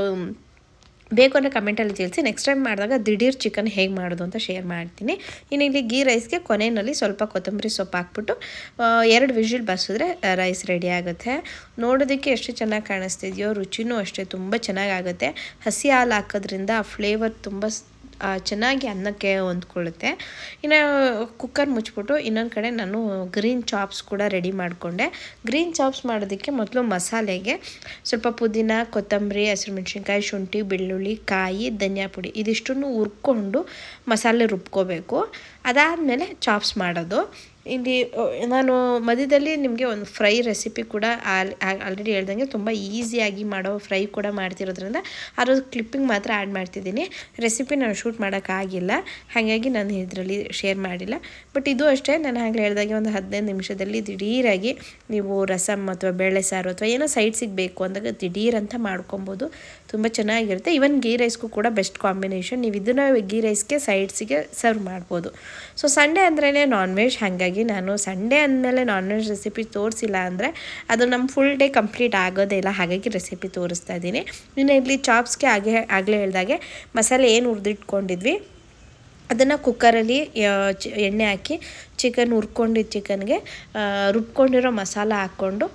ಬೇಕು ಅಂದರೆ ಕಮೆಂಟಲ್ಲಿ ತಿಳಿಸಿ. ನೆಕ್ಸ್ಟ್ ಟೈಮ್ ಮಾಡಿದಾಗ ದಿಢೀರ್ ಚಿಕನ್ ಹೇಗೆ ಮಾಡೋದು ಅಂತ ಶೇರ್ ಮಾಡ್ತೀನಿ. ಇನ್ನು ಇಲ್ಲಿ ಗೀ ರೈಸ್ಗೆ ಕೊನೆಯಲ್ಲಿ ಸ್ವಲ್ಪ ಕೊತ್ತಂಬರಿ ಸೊಪ್ಪು ಹಾಕ್ಬಿಟ್ಟು ಎರಡು ವಿಜಿಲ್ ಬಸಿದ್ರೆ ರೈಸ್ ರೆಡಿ ಆಗುತ್ತೆ. ನೋಡೋದಕ್ಕೆ ಎಷ್ಟು ಚೆನ್ನಾಗಿ ಕಾಣಿಸ್ತಿದೆಯೋ, ರುಚಿನೂ ಅಷ್ಟೇ ತುಂಬ ಚೆನ್ನಾಗಾಗುತ್ತೆ. ಹಸಿ ಹಾಲು ಹಾಕೋದ್ರಿಂದ ಆ ಫ್ಲೇವರ್ ತುಂಬ ಚೆನ್ನಾಗಿ ಅನ್ನಕ್ಕೆ ಹೊಂದ್ಕೊಳ್ಳುತ್ತೆ. ಇನ್ನು ಕುಕ್ಕರ್ ಮುಚ್ಚಿಬಿಟ್ಟು ಇನ್ನೊಂದು ಕಡೆ ನಾನು ಗ್ರೀನ್ ಚಾಪ್ಸ್ ಕೂಡ ರೆಡಿ ಮಾಡಿಕೊಂಡೆ. ಗ್ರೀನ್ ಚಾಪ್ಸ್ ಮಾಡೋದಕ್ಕೆ ಮೊದಲು ಮಸಾಲೆಗೆ ಸ್ವಲ್ಪ ಪುದೀನ, ಕೊತ್ತಂಬರಿ, ಹಸಿರು ಮೆಣಸಿನ್ಕಾಯಿ, ಶುಂಠಿ, ಬೆಳ್ಳುಳ್ಳಿ, ಕಾಯಿ, ಧನಿಯಾ ಪುಡಿ ಇದಿಷ್ಟನ್ನು ಹುರ್ಕೊಂಡು ಮಸಾಲೆ ರುಬ್ಕೋಬೇಕು. ಅದಾದಮೇಲೆ ಚಾಪ್ಸ್ ಮಾಡೋದು. ಇಲ್ಲಿ ನಾನು ಮಧ್ಯದಲ್ಲಿ ನಿಮಗೆ ಒಂದು ಫ್ರೈ ರೆಸಿಪಿ ಕೂಡ ಆಲ್ರೆಡಿ ಹೇಳ್ದಂಗೆ ತುಂಬ ಈಸಿಯಾಗಿ ಮಾಡೋ ಫ್ರೈ ಕೂಡ ಮಾಡ್ತಿರೋದ್ರಿಂದ ಅದ್ರ ಕ್ಲಿಪ್ಪಿಂಗ್ ಮಾತ್ರ ಆ್ಯಡ್ ಮಾಡ್ತಿದ್ದೀನಿ. ರೆಸಿಪಿ ನಾನು ಶೂಟ್ ಮಾಡೋಕ್ಕಾಗಿಲ್ಲ, ಹಾಗಾಗಿ ನಾನು ಇದರಲ್ಲಿ ಶೇರ್ ಮಾಡಿಲ್ಲ. ಬಟ್ ಇದು ಅಷ್ಟೇ, ನಾನು ಆಗಲೇ ಹೇಳ್ದಾಗೆ ಒಂದು ಹದಿನೈದು ನಿಮಿಷದಲ್ಲಿ ದಿಢೀರಾಗಿ ನೀವು ರಸಮ್ ಅಥವಾ ಬೇಳೆ ಸಾರು ಅಥವಾ ಏನೋ ಸೈಡ್ಸಿಗೆ ಬೇಕು ಅಂದಾಗ ದಿಢೀರ್ ಅಂತ ಮಾಡ್ಕೊಬೋದು. ತುಂಬ ಚೆನ್ನಾಗಿರುತ್ತೆ. ಈವನ್ ಗೀ ರೈಸ್ಗೂ ಕೂಡ ಬೆಸ್ಟ್ ಕಾಂಬಿನೇಷನ್. ನೀವು ಇದನ್ನು ಗೀ ರೈಸ್ಗೆ ಸೈಡ್ಸಿಗೆ ಸರ್ವ್ ಮಾಡ್ಬೋದು. ಸೊ ಸಂಡೇ ಅಂದ್ರೇ ನಾನ್ ವೆಜ್, ಹಾಗಾಗಿ ನಾನು ಸಂಡೇ ಅಂದಮೇಲೆ ನಾನ್ ವೆಜ್ ರೆಸಿಪಿ ತೋರಿಸಿಲ್ಲ ಅಂದರೆ ಅದು ನಮ್ಮ ಫುಲ್ ಡೇ ಕಂಪ್ಲೀಟ್ ಆಗೋದೇ ಇಲ್ಲ. ಹಾಗಾಗಿ ರೆಸಿಪಿ ತೋರಿಸ್ತಾ ಇದ್ದೀನಿ. ಇನ್ನು ಇಲ್ಲಿ ಚಾಪ್ಸ್ಗೆ ಹಾಗೆ ಆಗಲೇ ಹೇಳ್ದಾಗೆ ಮಸಾಲೆ ಏನು ಹುರಿದಿಟ್ಕೊಂಡಿದ್ವಿ ಅದನ್ನು ಕುಕ್ಕರಲ್ಲಿ ಎಣ್ಣೆ ಹಾಕಿ ಚಿಕನ್ ಹುರ್ಕೊಂಡಿದ್ದ ಚಿಕನ್ಗೆ ರುಬ್ಕೊಂಡಿರೋ ಮಸಾಲ ಹಾಕ್ಕೊಂಡು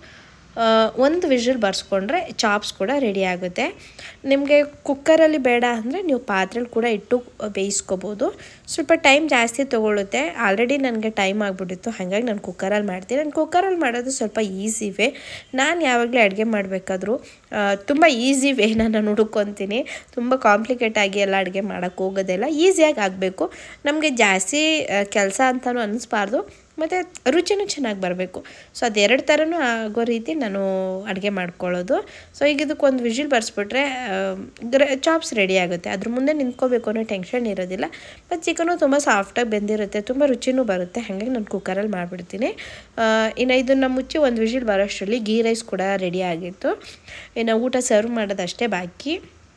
ಒಂದು ವಿಜಿಲ್ ಬರ್ಸ್ಕೊಂಡ್ರೆ ಚಾಪ್ಸ್ ಕೂಡ ರೆಡಿ ಆಗುತ್ತೆ. ನಿಮಗೆ ಕುಕ್ಕರಲ್ಲಿ ಬೇಡ ಅಂದರೆ ನೀವು ಪಾತ್ರೆಲಿ ಕೂಡ ಇಟ್ಟು ಬೇಯಿಸ್ಕೋಬೋದು. ಸ್ವಲ್ಪ ಟೈಮ್ ಜಾಸ್ತಿ ತೊಗೊಳುತ್ತೆ. ಆಲ್ರೆಡಿ ನನಗೆ ಟೈಮ್ ಆಗಿಬಿಟ್ಟಿತ್ತು, ಹಾಗಾಗಿ ನಾನು ಕುಕ್ಕರಲ್ಲಿ ಮಾಡ್ತೀನಿ. ನಾನು ಕುಕ್ಕರಲ್ಲಿ ಮಾಡೋದು ಸ್ವಲ್ಪ ಈಸಿ ವೇ. ನಾನು ಯಾವಾಗಲೂ ಅಡುಗೆ ಮಾಡಬೇಕಾದ್ರೂ ತುಂಬ ಈಸಿ ವೇನ ನಾನು ಹುಡುಕೊತೀನಿ. ತುಂಬ ಕಾಂಪ್ಲಿಕೇಟ್ ಆಗಿ ಎಲ್ಲ ಅಡುಗೆ ಮಾಡೋಕ್ಕೆ ಹೋಗೋದೆಲ್ಲ ಈಸಿಯಾಗಿ ಆಗಬೇಕು. ನಮಗೆ ಜಾಸ್ತಿ ಕೆಲಸ ಅಂತಲೂ ಅನ್ನಿಸ್ಬಾರ್ದು, ಮತ್ತು ರುಚಿನೂ ಚೆನ್ನಾಗಿ ಬರಬೇಕು. ಸೊ ಅದೆರಡು ಥರನೂ ಆಗೋ ರೀತಿ ನಾನು ಅಡುಗೆ ಮಾಡ್ಕೊಳ್ಳೋದು. ಸೊ ಈಗ ಇದಕ್ಕೊಂದು ವಿಜಿಲ್ ಬರ್ಸ್ಬಿಟ್ರೆ ಗ್ರ ಚಾಪ್ಸ್ ರೆಡಿ ಆಗುತ್ತೆ. ಅದ್ರ ಮುಂದೆ ನಿಂತ್ಕೋಬೇಕು ಅನ್ನೋ ಟೆನ್ಷನ್ ಇರೋದಿಲ್ಲ. ಮತ್ತು ಚಿಕನು ತುಂಬ ಸಾಫ್ಟಾಗಿ ಬೆಂದಿರುತ್ತೆ, ತುಂಬ ರುಚಿನೂ ಬರುತ್ತೆ. ಹಾಗಾಗಿ ನಾನು ಕುಕ್ಕರಲ್ಲಿ ಮಾಡಿಬಿಡ್ತೀನಿ. ಇನ್ನು ಇದನ್ನು ಮುಚ್ಚಿ ಒಂದು ವಿಜಿಲ್ ಬರೋಷ್ಟರಲ್ಲಿ ಗೀ ರೈಸ್ ಕೂಡ ರೆಡಿ ಆಗಿತ್ತು. ಇನ್ನು ಊಟ ಸರ್ವ್ ಮಾಡೋದಷ್ಟೇ ಬಾಕಿ.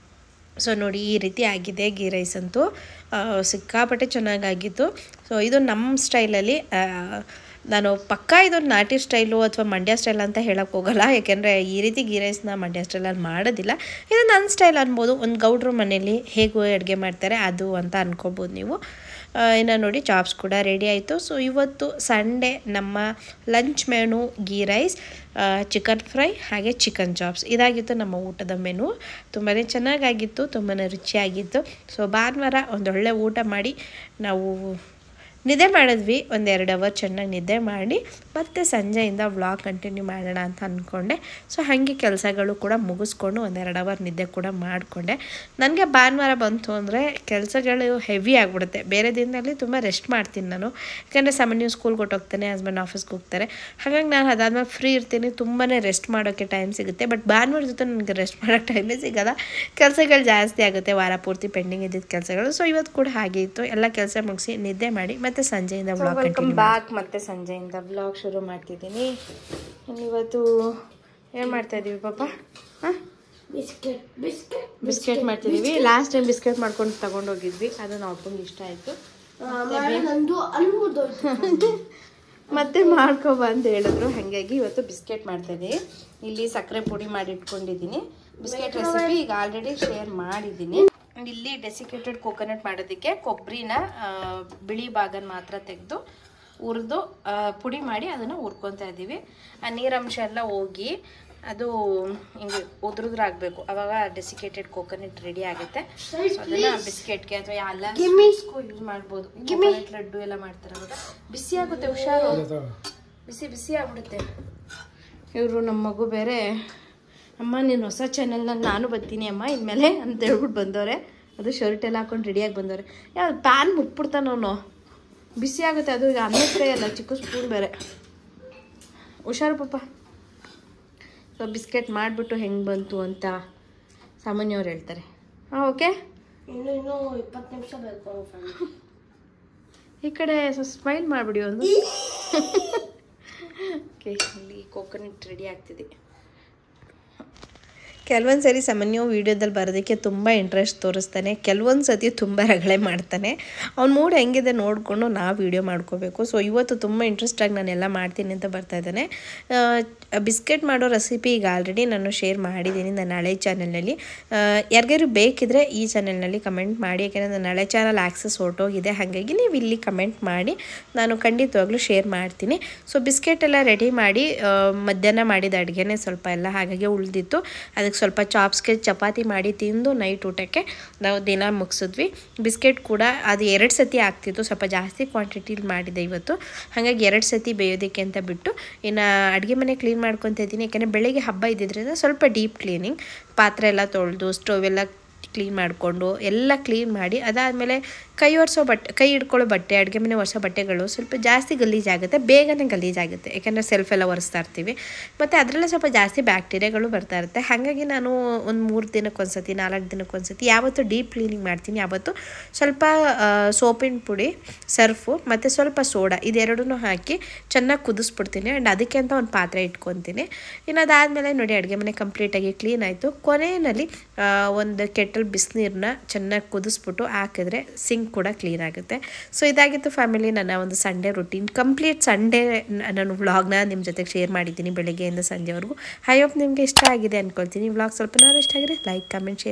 ಸೊ ನೋಡಿ, ಈ ರೀತಿ ಆಗಿದೆ ಗೀ ರೈಸ್ ಅಂತೂ ಸಿಕ್ಕಾಪಟ್ಟೆ ಚೆನ್ನಾಗಾಗಿತ್ತು. ಸೊ ಇದು ನಮ್ಮ ಸ್ಟೈಲಲ್ಲಿ. ನಾನು ಪಕ್ಕಾ ಇದೊಂದು ನಾಟಿ ಸ್ಟೈಲು ಅಥವಾ ಮಂಡ್ಯ ಸ್ಟೈಲ್ ಅಂತ ಹೇಳೋಕ್ಕೆ ಹೋಗಲ್ಲ, ಯಾಕೆಂದರೆ ಈ ರೀತಿ ಗೀ ರೈಸ್ನ ಮಂಡ್ಯ ಸ್ಟೈಲಲ್ಲಿ ಮಾಡೋದಿಲ್ಲ. ಇದು ನನ್ನ ಸ್ಟೈಲ್ ಅನ್ಬೋದು. ಒಂದು ಗೌಡ್ರ ಮನೇಲಿ ಹೇಗೆ ಅಡುಗೆ ಮಾಡ್ತಾರೆ ಅದು ಅಂತ ಅನ್ಕೋಬೋದು ನೀವು. ಇನ್ನು ನೋಡಿ ಚಾಪ್ಸ್ ಕೂಡ ರೆಡಿ ಆಯಿತು. ಸೊ ಇವತ್ತು ಸಂಡೇ ನಮ್ಮ lunch menu ghee rice, chicken fry ಹಾಗೆ ಚಿಕನ್ ಚಾಪ್ಸ್ ಇದಾಗಿತ್ತು ನಮ್ಮ ಊಟದ ಮೆನು. ತುಂಬಾ ಚೆನ್ನಾಗಾಗಿತ್ತು, ತುಂಬಾ ರುಚಿಯಾಗಿತ್ತು. ಸೊ ಭಾನುವಾರ ಒಂದೊಳ್ಳೆ ಊಟ ಮಾಡಿ ನಾವು ನಿದ್ದೆ ಮಾಡಿದ್ವಿ ಒಂದೆರಡು ಅವರ್ ಚೆನ್ನಾಗಿ ನಿದ್ದೆ ಮಾಡಿ ಮತ್ತು ಸಂಜೆಯಿಂದ ವ್ಲಾಗ್ ಕಂಟಿನ್ಯೂ ಮಾಡೋಣ ಅಂತ ಅಂದ್ಕೊಂಡೆ. ಸೊ ಹಾಗೆ ಕೆಲಸಗಳು ಕೂಡ ಮುಗಿಸ್ಕೊಂಡು ಒಂದೆರಡು ಅವರ್ ನಿದ್ದೆ ಕೂಡ ಮಾಡಿಕೊಂಡೆ. ನನಗೆ ಭಾನುವಾರ ಬಂತು ಅಂದರೆ ಕೆಲಸಗಳು ಹೆವಿ ಆಗಿಬಿಡುತ್ತೆ. ಬೇರೆ ದಿನದಲ್ಲಿ ತುಂಬ ರೆಸ್ಟ್ ಮಾಡ್ತೀನಿ ನಾನು, ಯಾಕಂದರೆ ಸಾಮಾನ್ಯ ಸ್ಕೂಲ್ಗೆ ಹೊಟ್ಟೋಗ್ತಾನೆ, ಹಸ್ಬೆಂಡ್ ಆಫೀಸ್ಗೆ ಹೋಗ್ತಾರೆ. ಹಾಗಾಗಿ ನಾನು ಅದಾದ್ಮೇಲೆ ಫ್ರೀ ಇರ್ತೀನಿ, ತುಂಬಾ ರೆಸ್ಟ್ ಮಾಡೋಕ್ಕೆ ಟೈಮ್ ಸಿಗುತ್ತೆ. ಬಟ್ ಭಾನುವಾರ ಜೊತೆ ನನಗೆ ರೆಸ್ಟ್ ಮಾಡೋಕ್ಕೆ ಟೈಮೇ ಸಿಗೋಲ್ಲ, ಕೆಲಸಗಳು ಜಾಸ್ತಿ ಆಗುತ್ತೆ, ವಾರ ಪೂರ್ತಿ ಪೆಂಡಿಂಗ್ ಇದ್ದಿದ್ದ ಕೆಲಸಗಳು. ಸೊ ಇವತ್ತು ಕೂಡ ಹಾಗೆ ಇತ್ತು. ಎಲ್ಲ ಕೆಲಸ ಮುಗಿಸಿ ನಿದ್ದೆ ಮಾಡಿ ಮತ್ತೆ ಸಂಜೆಯಿಂದ ವ್ಲಾಗ್ ಕಂಟಿನ್ಯೂ ಬ್ಯಾಕ್ ಮತ್ತೆ ಸಂಜೆಯಿಂದ ವ್ಲಾಗ್ ಶುರು ಮಾಡ್ತಿದ್ದೀನಿ. ಇವತ್ತು ಏನು ಮಾಡ್ತಾ ಇದ್ದೀವಿ ಪಾಪ? ಹಾಂ, ಬಿಸ್ಕೆಟ್ ಬಿಸ್ಕೆಟ್ ಬಿಸ್ಕೆಟ್ ಮಾಡ್ತಿದ್ದೀವಿ. ಲಾಸ್ಟ್ ಟೈಮ್ ಬಿಸ್ಕೆಟ್ ಮಾಡ್ಕೊಂಡು ತಗೊಂಡೋಗಿದ್ವಿ, ಅದು ನಾವು ಅಪ್ಪಂಗೆ ಇಷ್ಟ ಆಯಿತು. ನಂದು ಅಲ್ವದು ಮತ್ತೆ ಮಾಡ್ಕೊಬ ಅಂತ ಹೇಳಿದ್ರು, ಹಾಗಾಗಿ ಇವತ್ತು ಬಿಸ್ಕೆಟ್ ಮಾಡ್ತಾಯಿದ್ದೀನಿ. ಇಲ್ಲಿ ಸಕ್ಕರೆ ಪುಡಿ ಮಾಡಿ ಇಟ್ಕೊಂಡಿದ್ದೀನಿ. ಬಿಸ್ಕೆಟ್ ರೆಸಿಪಿ ಈಗ ಆಲ್ರೆಡಿ ಶೇರ್ ಮಾಡಿದ್ದೀನಿ. ಇಲ್ಲಿ ಡೆಸಿಕೇಟೆಡ್ ಕೋಕೋನಟ್ ಮಾಡೋದಕ್ಕೆ ಕೊಬ್ಬರಿನ ಬಿಳಿ ಭಾಗನ ಮಾತ್ರ ತೆಗೆದು ಹುರಿದು ಪುಡಿ ಮಾಡಿ ಅದನ್ನು ಹುರ್ಕೊತಾ ಇದ್ದೀವಿ. ಆ ನೀರಂಶ ಎಲ್ಲ ಹೋಗಿ ಅದು ಹಿಂಗೆ ಉದ್ರುದ್ರಾಗಬೇಕು, ಅವಾಗ ಡೆಸಿಕೇಟೆಡ್ ಕೋಕೋನಟ್ ರೆಡಿ ಆಗುತ್ತೆ. ಅದನ್ನು ಬಿಸ್ಕೆಟ್ಗೆ ಅಥವಾ ಎಲ್ಲ ಯೂಸ್ ಮಾಡ್ಬೋದು. ಕೋಕೋನಟ್ ಲಡ್ಡು ಎಲ್ಲ ಮಾಡ್ತಾರೆ ಅವಾಗ. ಬಿಸಿ ಆಗುತ್ತೆ, ಹುಷಾರು, ಬಿಸಿ ಬಿಸಿ ಆಗ್ಬಿಡುತ್ತೆ. ಇವರು ನಮ್ಮ ಮಗು ಬೇರೆ, ಅಮ್ಮ ನೀನು ಹೊಸ ಚಾನಲ್ನಲ್ಲಿ ನಾನು ಬರ್ತೀನಿ ಅಮ್ಮ ಇನ್ಮೇಲೆ ಅಂತ ಹೇಳ್ಬಿಟ್ಟು ಬಂದವ್ರೆ. ಅದು ಶರ್ಟ್ ಎಲ್ಲ ಹಾಕೊಂಡು ರೆಡಿಯಾಗಿ ಬಂದವ್ರೆ. ಯಾವ್ದು ಪ್ಯಾನ್ ಮುಟ್ಬಿಡ್ತಾನೆ ಅವನು, ಬಿಸಿ ಆಗುತ್ತೆ. ಅದು ಈಗ ಅನ್ನದ ಕೈ ಅಲ್ಲ, ಚಿಕ್ಕ ಸ್ಪೂನ್ ಬೇರೆ. ಹುಷಾರು ಪಾಪ. ಸೊ ಬಿಸ್ಕೆಟ್ ಮಾಡಿಬಿಟ್ಟು ಹೆಂಗೆ ಬಂತು ಅಂತ ಸಾಮಾನ್ಯವ್ರು ಹೇಳ್ತಾರೆ. ಹಾಂ, ಓಕೆ. ಇನ್ನು ಇನ್ನೂ ಇಪ್ಪತ್ತು ನಿಮಿಷ ಬೇಕು. ಈ ಕಡೆ ಸ್ಮೈಲ್ ಮಾಡಿಬಿಡಿ ಒಂದು. ಓಕೆ, ಇಲ್ಲಿ ಕೋಕೋನಟ್ ರೆಡಿ ಆಗ್ತಿದೆ. ಕೆಲವೊಂದು ಸರಿ ಸಾಮಾನ್ಯ ವೀಡಿಯೋದಲ್ಲಿ ಬರೋದಕ್ಕೆ ತುಂಬ ಇಂಟ್ರೆಸ್ಟ್ ತೋರಿಸ್ತಾನೆ, ಕೆಲವೊಂದು ಸತಿ ತುಂಬ ರಗಳೆ ಮಾಡ್ತಾನೆ. ಅವ್ನ ಮೂಡ್ ಹೆಂಗಿದೆ ನೋಡಿಕೊಂಡು ನಾವು ವೀಡಿಯೋ ಮಾಡ್ಕೋಬೇಕು. ಸೊ ಇವತ್ತು ತುಂಬ ಇಂಟ್ರೆಸ್ಟಾಗಿ ನಾನೆಲ್ಲ ಮಾಡ್ತೀನಿ ಅಂತ ಬರ್ತಾ ಇದ್ದಾನೆ. ಬಿಸ್ಕೆಟ್ ಮಾಡೋ ರೆಸಿಪಿ ಈಗ ಆಲ್ರೆಡಿ ನಾನು ಶೇರ್ ಮಾಡಿದ್ದೀನಿ ನನ್ನ ಹಳೆ ಚಾನಲ್ನಲ್ಲಿ. ಯಾರಿಗಾರು ಬೇಕಿದ್ರೆ ಈ ಚಾನಲ್ನಲ್ಲಿ ಕಮೆಂಟ್ ಮಾಡಿ, ಯಾಕೆಂದರೆ ನನ್ನ ಹಳೆ ಚಾನಲ್ ಆಕ್ಸಸ್ ಹೊರಟೋಗಿದೆ. ಹಾಗಾಗಿ ನೀವು ಇಲ್ಲಿ ಕಮೆಂಟ್ ಮಾಡಿ, ನಾನು ಖಂಡಿತವಾಗ್ಲೂ ಶೇರ್ ಮಾಡ್ತೀನಿ. ಸೊ ಬಿಸ್ಕೆಟ್ ಎಲ್ಲ ರೆಡಿ ಮಾಡಿ ಮಧ್ಯಾಹ್ನ ಮಾಡಿದ ಅಡುಗೆನೇ ಸ್ವಲ್ಪ ಎಲ್ಲ ಹಾಗಾಗಿ ಉಳಿದಿತ್ತು. ಅದಕ್ಕೆ ಸ್ವಲ್ಪ ಚಾಪ್ಸ್ಗೆ ಚಪಾತಿ ಮಾಡಿ ತಿಂದು ನೈಟ್ ಊಟಕ್ಕೆ ನಾವು ದಿನ ಮುಗಿಸಿದ್ವಿ. ಬಿಸ್ಕೆಟ್ ಕೂಡ ಅದು ಎರಡು ಸತಿ ಆಗ್ತಿತ್ತು, ಸ್ವಲ್ಪ ಜಾಸ್ತಿ ಕ್ವಾಂಟಿಟಿಲಿ ಮಾಡಿದೆ ಇವತ್ತು. ಹಾಗಾಗಿ ಎರಡು ಸತಿ ಬೇಯೋದಕ್ಕೆ ಅಂತ ಬಿಟ್ಟು ಇನ್ನು ಅಡುಗೆ ಮನೆ ಕ್ಲೀನ್ ಮಾಡ್ಕೊತಾ ಇದ್ದೀನಿ. ಯಾಕೆಂದರೆ ಬೆಳಿಗ್ಗೆ ಹಬ್ಬ ಇದ್ದಿದ್ದರಿಂದ ಸ್ವಲ್ಪ ಡೀಪ್ ಕ್ಲೀನಿಂಗ್, ಪಾತ್ರೆ ಎಲ್ಲ ತೊಳೆದು ಸ್ಟವ್ ಎಲ್ಲ ಕ್ಲೀನ್ ಮಾಡಿಕೊಂಡು ಎಲ್ಲ ಕ್ಲೀನ್ ಮಾಡಿ ಅದಾದಮೇಲೆ ಕೈ ಒರೆಸೋ ಬಟ್ಟೆ, ಕೈ ಹಿಡ್ಕೊಳ್ಳೋ ಬಟ್ಟೆ, ಅಡುಗೆ ಮನೆ ಒರೆಸೋ ಬಟ್ಟೆಗಳು ಸ್ವಲ್ಪ ಜಾಸ್ತಿ ಗಲೀಜಾಗುತ್ತೆ, ಬೇಗನೆ ಗಲೀಜಾಗುತ್ತೆ. ಯಾಕೆಂದರೆ ಸೆಲ್ಫ್ ಎಲ್ಲ ಒರೆಸ್ತಾ ಇರ್ತೀವಿ, ಮತ್ತು ಅದರಲ್ಲೇ ಸ್ವಲ್ಪ ಜಾಸ್ತಿ ಬ್ಯಾಕ್ಟೀರಿಯಾಗಳು ಬರ್ತಾ ಇರುತ್ತೆ. ಹಾಗಾಗಿ ನಾನು ಒಂದು ಮೂರು ದಿನಕ್ಕೊಂದ್ಸತಿ, ನಾಲ್ಕು ದಿನಕ್ಕೊಂದ್ಸತಿ ಯಾವತ್ತು ಡೀಪ್ ಕ್ಲೀನಿಂಗ್ ಮಾಡ್ತೀನಿ, ಯಾವತ್ತು ಸ್ವಲ್ಪ ಸೋಪಿನ ಪುಡಿ, ಸರ್ಫು ಮತ್ತು ಸ್ವಲ್ಪ ಸೋಡಾ ಇದೆರಡನ್ನೂ ಹಾಕಿ ಚೆನ್ನಾಗಿ ಕುದಿಸ್ಬಿಡ್ತೀನಿ. ಆ್ಯಂಡ್ ಅದಕ್ಕೆ ಅಂತ ಒಂದು ಪಾತ್ರೆ ಇಟ್ಕೊತೀನಿ. ಇನ್ನು ಅದಾದಮೇಲೆ ನೋಡಿ ಅಡುಗೆ ಮನೆ ಕಂಪ್ಲೀಟಾಗಿ ಕ್ಲೀನ್ ಆಯಿತು. ಕೊನೆಯಲ್ಲಿ ಒಂದು ಕೆಟಲ್ ಬಿಸಿನೀರನ್ನ ಚೆನ್ನಾಗಿ ಕುದಿಸ್ಬಿಟ್ಟು ಹಾಕಿದ್ರೆ ಸಿಂಕ್ ಕೂಡ ಕ್ಲೀನ್ ಆಗುತ್ತೆ. ಸೊ ಇದಾಗಿತ್ತು ಫ್ಯಾಮಿಲಿ ನನ್ನ ಒಂದು ಸಂಡೇ ರುಟೀನ್. ಕಂಪ್ಲೀಟ್ ಸಂಡೇ ನಾನು ವ್ಲಾಗ್ನ ನಿಮ್ಮ ಜೊತೆಗೆ ಶೇರ್ ಮಾಡಿದ್ದೀನಿ ಬೆಳಗ್ಗೆಯಿಂದ ಸಂಜೆವರೆಗೂ. ಐ ಹೋಪ್ ನಿಮಗೆ ಇಷ್ಟ ಆಗಿದೆ ಅಂದ್ಕೊಳ್ತೀನಿ. ವ್ಲಾಗ್ ಸ್ವಲ್ಪ ನಾನು ಇಷ್ಟ ಆಗಿದೆ ಲೈಕ್, ಕಮೆಂಟ್, ಶೇರ್